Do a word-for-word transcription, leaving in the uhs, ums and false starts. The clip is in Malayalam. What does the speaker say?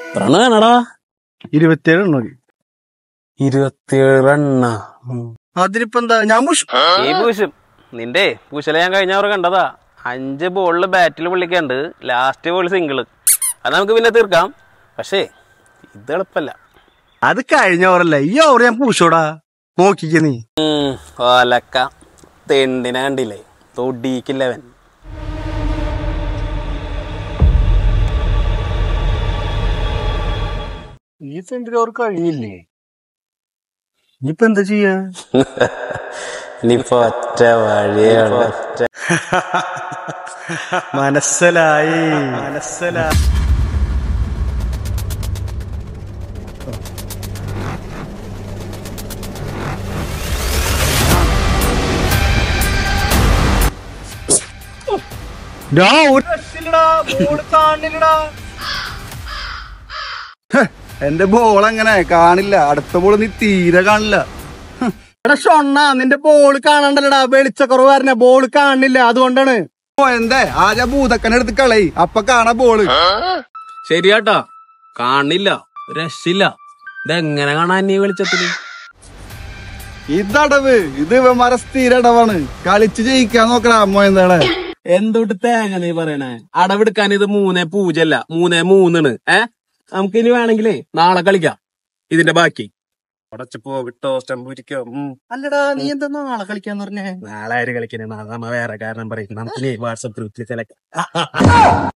എത്രണ്ണാടാ? ഇരുപത്തിയേഴ് എണ്ണ മതി. ഇരുപത്തിയേഴ് എണ്ണ. അതിനിപ്പോ എന്താ, ഞാൻ ഈ പൂശും നിന്റെ പൂശല ഞാൻ കഴിഞ്ഞ അവർ കണ്ടതാ. അഞ്ച് ബോളില് ബാറ്റിൽ പുള്ളിക്കണ്ട്, ലാസ്റ്റ് ബോൾ സിംഗിള്. അത് നമുക്ക് പിന്നെ തീർക്കാം. പക്ഷേ ഇത് എളുപ്പല്ല. അത് കഴിഞ്ഞ ഓവറല്ല, ഈ ഓവർ ഞാൻ പൂശോടാ. നോക്കിക്ക നീ. ഓലക്ക തെണ്ടിനെ കണ്ടില്ലേ, തൊടിക്കില്ലവൻ. ഈ സെന്റിൽ അവർ കഴിഞ്ഞില്ലേ? ഇനിയിപ്പോ എന്താ ചെയ്യാ? ഇനിയിപ്പോ ഒറ്റ വഴിയാണ്. മനസ്സിലായി മനസ്സിലായി. എന്റെ ബോൾ എങ്ങനെ കാണില്ല? അടുത്ത ബോൾ നീ തീരെ കാണില്ല. എടാ ഷൊണ്ണ, നിന്റെ ബോൾ കാണണ്ടല്ലടാ. വെളിച്ചക്കുറവ് പറഞ്ഞ ബോൾ കാണില്ല, അതുകൊണ്ടാണ്. എന്തേ ആദ്യ ഭൂതക്കനെ എടുത്ത് കളയി, അപ്പൊ കാണാ ബോള്. ശരിയാട്ടാ, കാണില്ല, രക്ഷയില്ല. ഇതെങ്ങനെ കാണാൻ നീ വെളിച്ചത്തില്? ഇതടവ്, ഇത് ഇവന്മാരെ സ്ഥിര അടവാണ്. കളിച്ച് ജയിക്കാൻ നോക്കണ അമ്മ. എന്താണ് എന്തൊട്ട് തേങ്ങ നീ പറയണേ? അടവെടുക്കാൻ ഇത് മൂന്നേ പൂജ്യല്ല, മൂന്നേ മൂന്നാണ്. ഏഹ് നമുക്ക് ഇനി വേണമെങ്കിലേ നാളെ കളിക്കാം ഇതിന്റെ ബാക്കി. ഉടച്ചപ്പോ വിട്ടോ സ്റ്റംപൂരിക്കോ. അല്ലടാ, നീ എന്താ നാളെ കളിക്കാന്ന് പറഞ്ഞേ? നാളെ ആര് കളിക്കണേ? നാളെ നമ്മ വേറെ കാരണം പറയും. നമുക്ക് വാട്സപ്പ് ഗ്രൂപ്പിൽ ചില